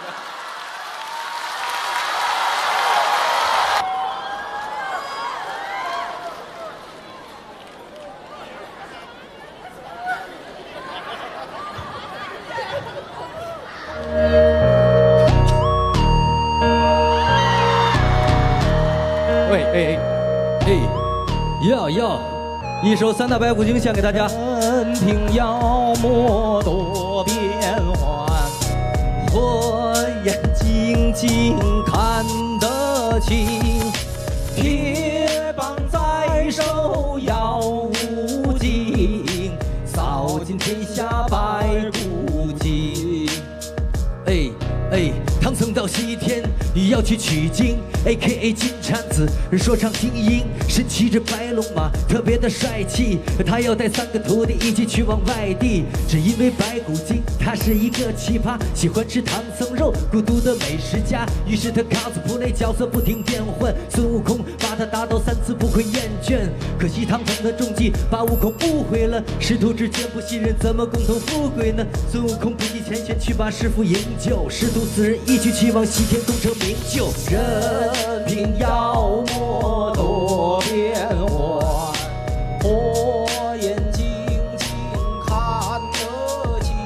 要一首3大白骨精献给大家。 任凭妖魔多变幻， 我眼睛睛看得清， 铁棒在手遥无尽， 扫尽天下白骨精。唐僧到西天要去取经 ，AKA 金蝉子，说唱精英，身骑着白龙马，特别的帅气。他要带3个徒弟一起去往外地，只因为白骨精他是一个奇葩，喜欢吃唐僧肉，孤独的美食家。于是他 cosplay 角色不停变换，孙悟空把他打倒3次不会厌倦。可惜唐僧的中计把悟空误会了，师徒之间不信任，怎么共同富贵呢？孙悟空不计前嫌去把师傅营救，师徒4人一起去往西天功成名就。任凭妖魔多变幻，火眼金睛看得清，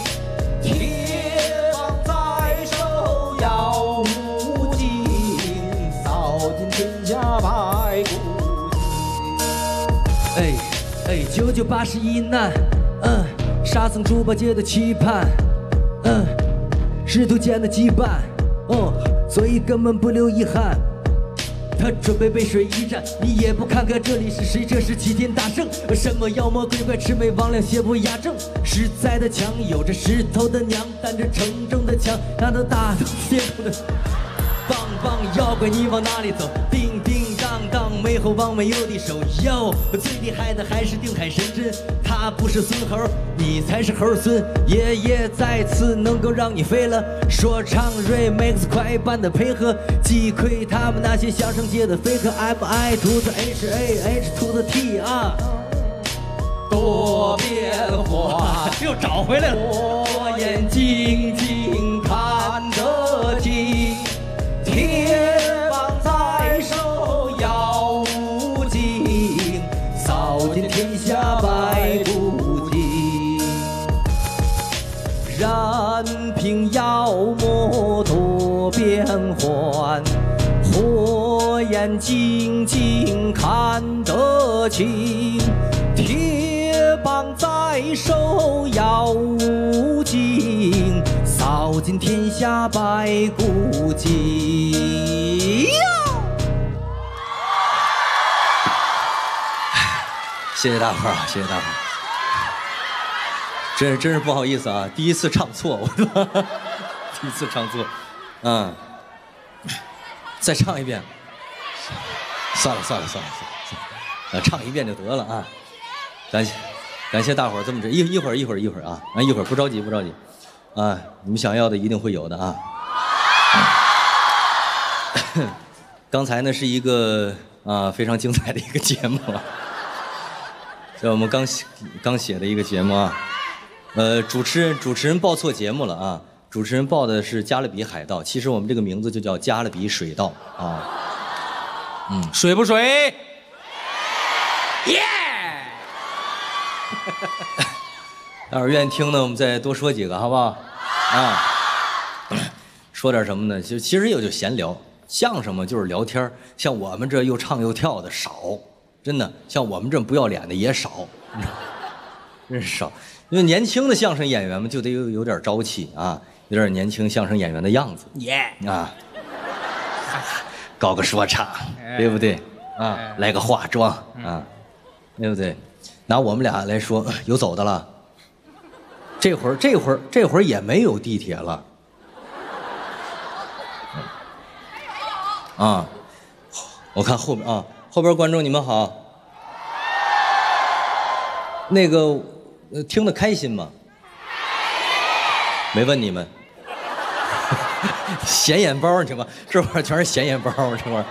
铁棒在手要无尽，扫尽天下白骨精。9981难，沙僧猪八戒的期盼，师徒间的羁绊，所以根本不留遗憾。他准备背水一战，你也不看看这里是谁？这是齐天大圣，什么妖魔鬼怪魑魅魍魉邪不压正。实在的强，有着石头的娘，担着沉重的枪，让他大头天空的棒棒妖怪，你往哪里走？叮叮当当，没后望没有的手哟。最厉害的还是定海神针，他不是孙猴，你才是猴孙。爷爷再次能够让你飞了，说唱 remix 快板的配合，击溃他们那些相声界的飞客。MI to the HAH to the T 啊，多变化又找回来了，火眼金睛看得清。铁棒在手要无尽，扫尽天下白骨精。任凭妖魔多变幻，火眼金睛看得清。铁棒在手要无尽，扫尽天下白骨精。 谢谢大伙儿啊，谢谢大伙儿。真是不好意思啊，第一次唱错，我第一次唱错，再唱一遍。算了，唱一遍就得了啊。感谢大伙儿这么着，一会儿啊，一会儿不着急啊，你们想要的一定会有的啊。刚才呢是一个非常精彩的一个节目，这我们刚写的一个节目啊。主持人报错节目了啊，主持人报的是加勒比海盗，其实我们这个名字就叫加勒比水道啊。 水不水？耶！ 待会儿愿意听呢，我们再多说几个，好不好？啊，说点什么呢？其实也就闲聊，相声嘛就是聊天，像我们这又唱又跳的少，真的，像我们这不要脸的也少，真是少。因为年轻的相声演员们就得有点朝气啊，有点年轻相声演员的样子，啊，搞个说唱，对不对？啊，来个化妆啊，对不对？拿我们俩来说，有走的了。这会儿也没有地铁了。啊，我看后边啊，后边观众你们好。那个听得开心吗？没问你们。显眼包，你知道吗？这会儿全是显眼包，这会儿。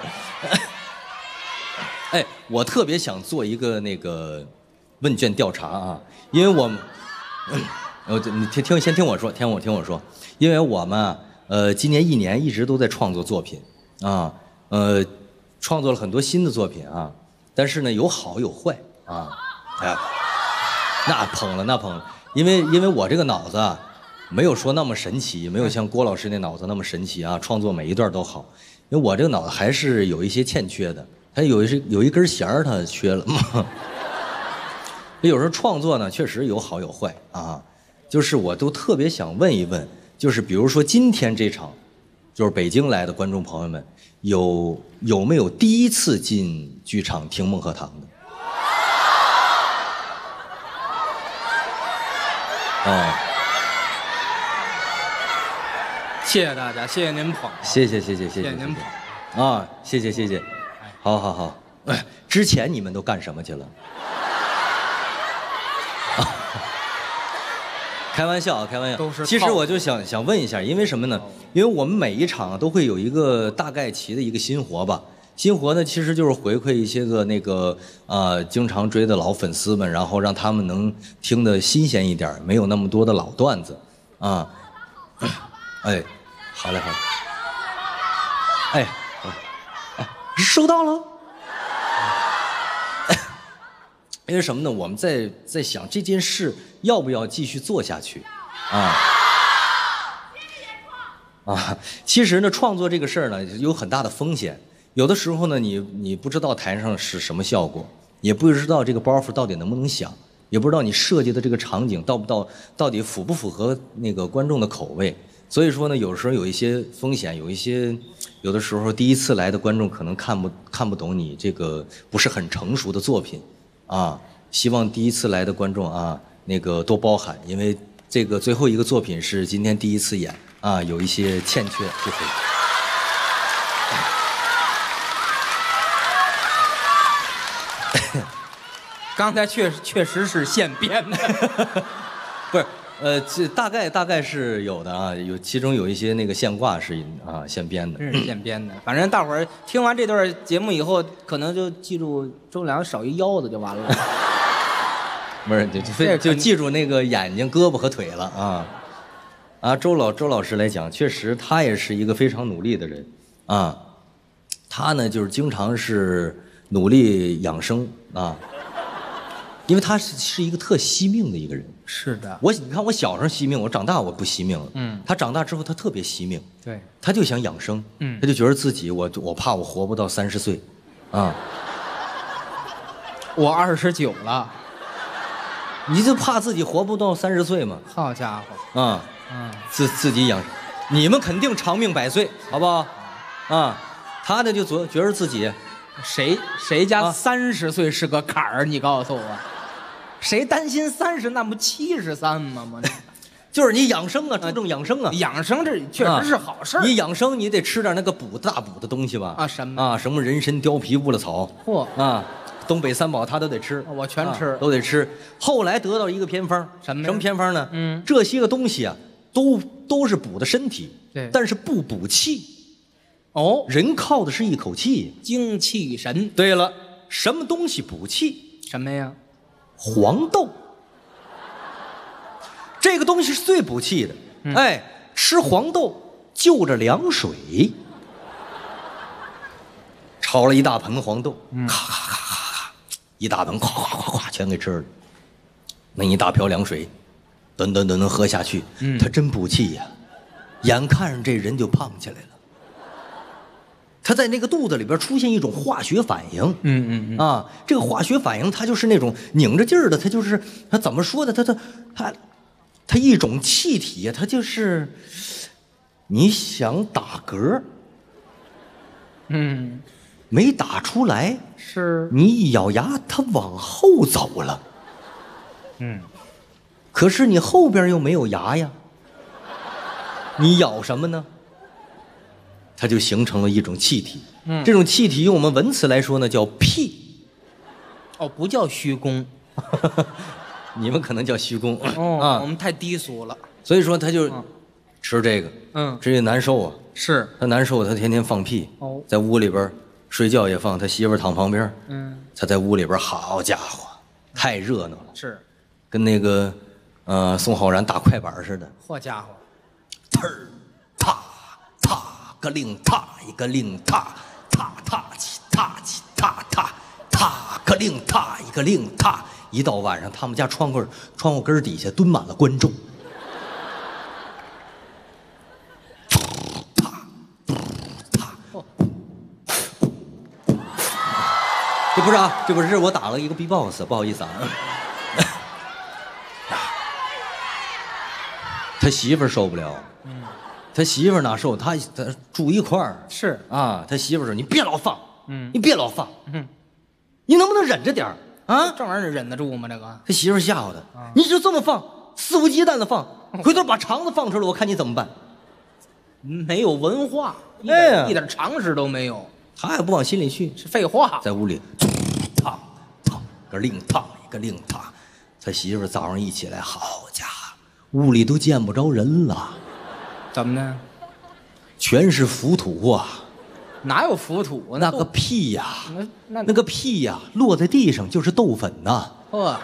哎，我特别想做一个那个问卷调查啊，因为我们，你先听我说，听我说，因为我们今年1年一直都在创作作品啊，创作了很多新的作品啊，但是呢有好有坏啊，哎，那捧了，因为我这个脑子啊，没有说那么神奇，没有像郭老师那脑子那么神奇啊，创作每一段都好，因为我这个脑子还是有一些欠缺的。它有一根弦儿，它缺了。有时候创作呢，确实有好有坏啊。就是我都特别想问一问，就是比如说今天这场，就是北京来的观众朋友们，有没有第一次进剧场听孟鹤堂的？ 谢谢大家，谢谢您捧， 谢谢谢谢您捧啊，谢谢，好好好，之前你们都干什么去了？开玩笑，开玩笑。 都是其实我就想问一下，因为什么呢？因为我们每一场都会有一个大概齐的一个新活吧。新活呢，其实就是回馈一些个那个经常追的老粉丝们，然后让他们能听得新鲜一点，没有那么多的老段子啊。哎，好嘞，好嘞。哎，收到了。因为什么呢？我们在想这件事要不要继续做下去，其实呢，创作这个事儿呢有很大的风险。有的时候呢，你不知道台上是什么效果，也不知道这个包袱到底能不能响，也不知道你设计的这个场景到底符不符合那个观众的口味。所以说呢，有时候有一些风险，有的时候第一次来的观众可能看不懂你这个不是很成熟的作品。希望第一次来的观众那个多包涵，因为这个最后一个作品是今天第一次演有一些欠缺，就可以。 刚才确实是现编的， 不是，这大概是有的其中有一些那个现挂是现编的， 真是现编的。反正大伙儿听完这段节目以后，可能就记住周良少一腰子就完了。 不是，就记住那个眼睛、胳膊和腿了周老师来讲，确实他也是一个非常努力的人他呢就是经常是努力养生因为他是一个特惜命的一个人。 是的， 你看我小时候惜命，我长大我不惜命了。他长大之后他特别惜命。 对， 他就想养生。他就觉得自己我怕我活不到30岁， 我29了。 你就怕自己活不到30岁吗？ 好家伙！ 自己养，你们肯定长命100岁，好不好？他呢就觉得自己， 谁家30岁是个坎儿？你告诉我，谁担心30？那不73吗？ 就是你养生注重养生养生这确实是好事。 你养生你得吃点那个大补的东西吧？ 什么什么人参、貂皮、乌拉草，东北3宝他都得吃， 我全吃， 都得吃。后来得到一个偏方， 什么偏方呢？这些个东西都是补的身体， 对， 但是不补气。人靠的是一口气， 精气神。 对了，什么东西补气？ 什么呀？ 黄豆。这个东西是最补气的。吃黄豆就着凉水，炒了一大盆黄豆，咔咔咔咔咔，一大盆，咵咵咵咵全给吃了。那一大瓢凉水，吨喝下去，它真补气呀！眼看着这人就胖起来了。他在那个肚子里边出现一种化学反应，这个化学反应它就是那种拧着劲儿的，它怎么说呢？它一种气体，它就是你想打嗝，没打出来， 是你一咬牙，它往后走了，可是你后边又没有牙呀，你咬什么呢？它就形成了一种气体，这种气体用我们文词来说呢，叫屁。 不叫虚功， 你们可能叫虚功我们太低俗了。 所以说他就吃这个，这也难受啊。 是他难受，他天天放屁，在屋里边睡觉也放，他媳妇躺旁边，他在屋里边，好家伙，太热闹了， 是跟那个宋浩然打快板似的。 好家伙， 呲儿踏踏个令踏一个令踏踏踏起踏起踏踏踏个令踏一个令踏。一到晚上，他们家窗户根底下蹲满了观众。这不是我打了一个 B-box， 不好意思啊。他媳妇受不了，他媳妇哪受？他住一块儿， 是他媳妇说：“你别老放，你别老放，你能不能忍着点儿？” 这玩意儿忍得住吗？这个他媳妇吓唬他，你就这么放，肆无忌惮的放，回头把肠子放出来，我看你怎么办。 没有文化， 哎一点常识都没有， 他也不往心里去， 是废话。 在屋里烫烫个另烫一个另烫。他媳妇早上一起来，好家伙，屋里都见不着人了， 怎么呢？ 全是浮土啊！ 哪有浮土啊？ 那个屁呀， 那个屁呀，落在地上就是豆粉呐！ 呵，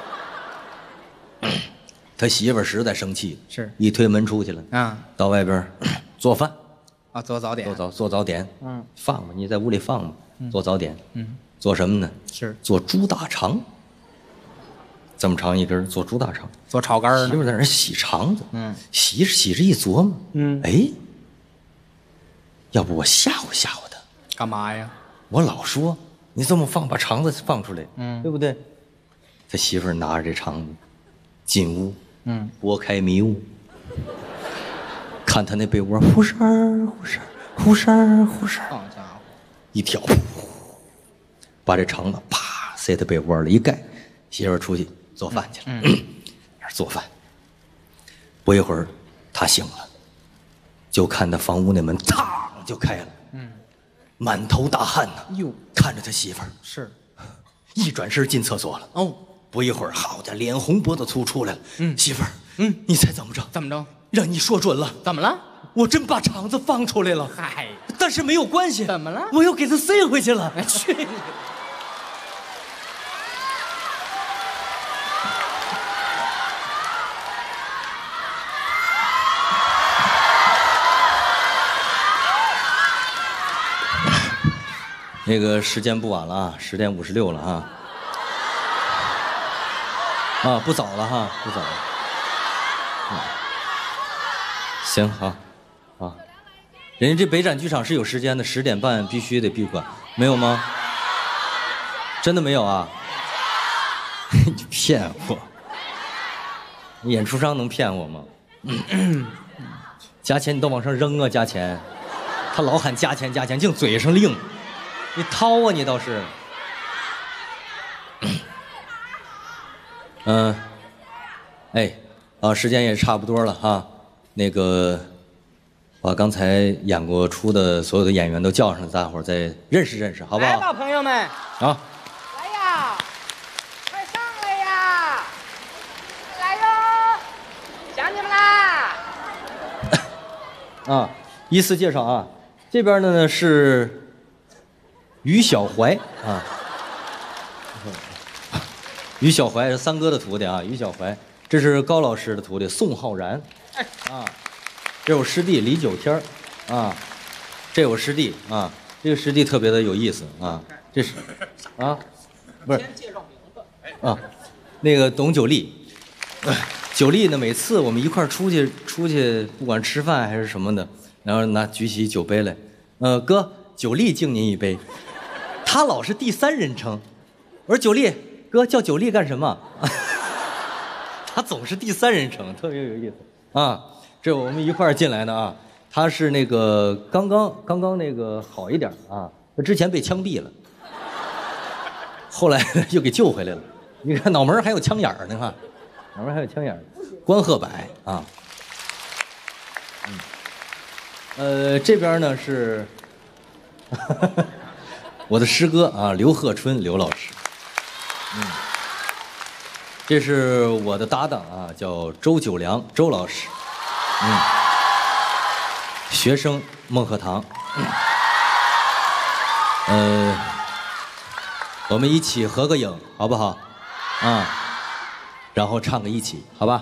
他媳妇实在生气， 是一推门出去了啊， 到外边做饭啊，做早点， 做早点，放吧，你在屋里放吧，做早点，做什么呢？ 是做猪大肠，这么长一根，做猪大肠， 做炒肝呢。 媳妇在那儿洗肠子，洗着一琢磨，哎，要不我吓唬吓唬他， 干嘛呀？ 我老说你这么放，把肠子放出来，对不对？他媳妇拿着这肠子进屋，拨开迷雾，看他那被窝，呼哧呼哧呼哧呼哧， 好家伙， 一跳，把这肠子啪塞他被窝里一盖，媳妇出去做饭去了，那儿做饭。不一会儿，他醒了，就看他房屋那门嘡就开了，满头大汗呢， 哟， 看着他媳妇儿， 是， 一转身进厕所了。 哦， 不一会儿，好家伙，脸红脖子粗出来了。媳妇儿，你猜怎么着？ 怎么着？ 让你说准了， 怎么了？ 我真把肠子放出来了。 嗨， 但是没有关系。 怎么了？ 我又给他塞回去了。 去你！ 那个时间不晚了啊，10点56了啊。啊，不早了哈，不早了。行，好，好。人家这北展剧场是有时间的，10点半必须得闭馆，没有吗？真的没有啊？你骗我！演出商能骗我吗？加钱你都往上扔啊，加钱！他老喊加钱加钱，净嘴上令。你掏啊，你倒是。时间也差不多了哈。那个，把刚才演过出的所有的演员都叫上来，大伙儿再认识认识，好不好？ 来吧，朋友们。 好。 来呀，快上来呀！来哟，想你们啦！ 啊，依次介绍啊，这边的呢是于小怀啊，于小怀是三哥的徒弟啊，于小怀，这是高老师的徒弟宋浩然，啊，这有师弟李九天啊，这有师弟啊，这个师弟特别的有意思啊，这是啊，不是啊，那个董九力。九力呢，每次我们一块儿出去，不管吃饭还是什么的，然后举起酒杯来，哥，九力敬您一杯。他老是第三人称，我说九力，哥叫九力干什么？他总是第三人称，特别有意思啊。这我们一块儿进来的啊，他是那个刚刚那个好一点啊，他之前被枪毙了，后来又给救回来了。你看脑门还有枪眼儿呢，哈。哪边还有枪眼？关鹤柏啊，这边呢是我的师哥啊，刘鹤春刘老师，这是我的搭档啊，叫周九良周老师，学生孟鹤堂，我们一起合个影好不好？啊。然后唱个一起，好吧？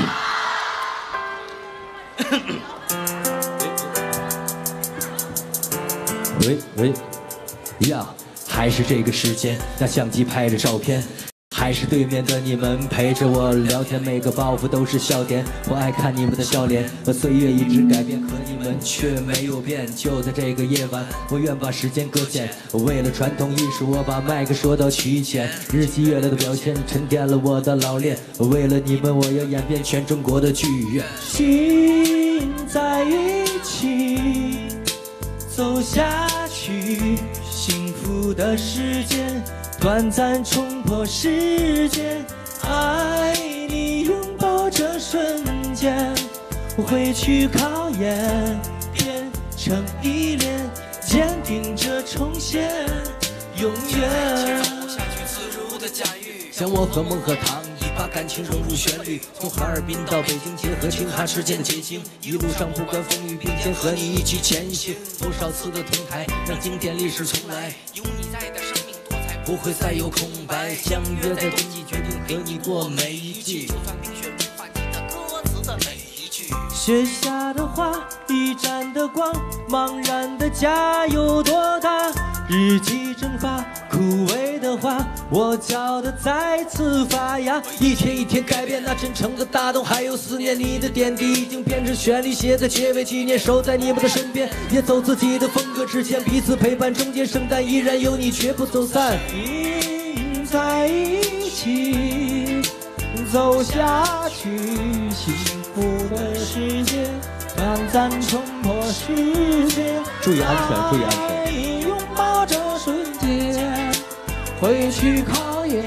喂， 呀，还是这个时间，拿相机拍着照片，还是对面的你们陪着我聊天，每个包袱都是笑点，我爱看你们的笑脸。和岁月一直改变，可你们却没有变。就在这个夜晚，我愿把时间搁浅。为了传统艺术，我把麦克说到齐全。日积月累的表现，沉淀了我的老练。为了你们，我要演遍全中国的剧院。心在一起走下去，幸福的时间短暂冲破时间，爱你拥抱这瞬间，会去考验，变成依恋，坚定着重现永远。像我和梦和糖一把感情融入旋律，从哈尔滨到北京，结合青哈之间的结晶，一路上不管风雨并肩，和你一起前行。多少次的同台，让经典历史重来。有你在的生命多彩，不会再有空白。相约在冬季，决定和你过每一季。就算冰雪无法记得歌词的每一句。雪下的花，一盏的光，茫然的家有多大？日记蒸发，枯萎的花，我浇的再次发芽。一天一天改变，那真诚的大动，还有思念你的点滴，已经变成旋律，写在结尾纪念，守在你们的身边，也走自己的风格之前，彼此陪伴，中间圣诞依然有你，绝不走散。在一起走下去，幸福的世界，短暂冲破时间。注意安全，注意安全。拥抱这瞬间，会去考验，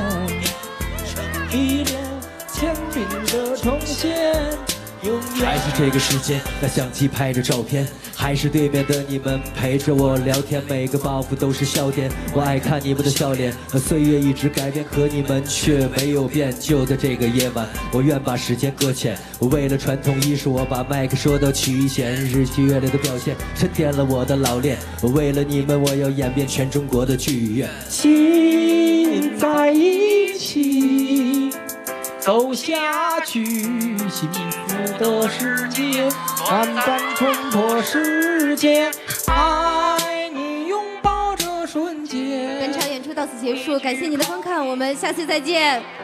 依恋，坚定的重现。还是这个时间，拿相机拍着照片，还是对面的你们陪着我聊天，每个包袱都是笑点，我爱看你们的笑脸。岁月一直改变，可你们却没有变。就在这个夜晚，我愿把时间搁浅，我为了传统艺术，我把麦克说到曲线，日积月累的表现沉淀了我的老练。我为了你们，我要演遍全中国的剧院。心在一起走下去，幸福的世界，短暂冲破时间，爱你拥抱这瞬间。 本场演出到此结束，感谢您的观看，我们下次再见。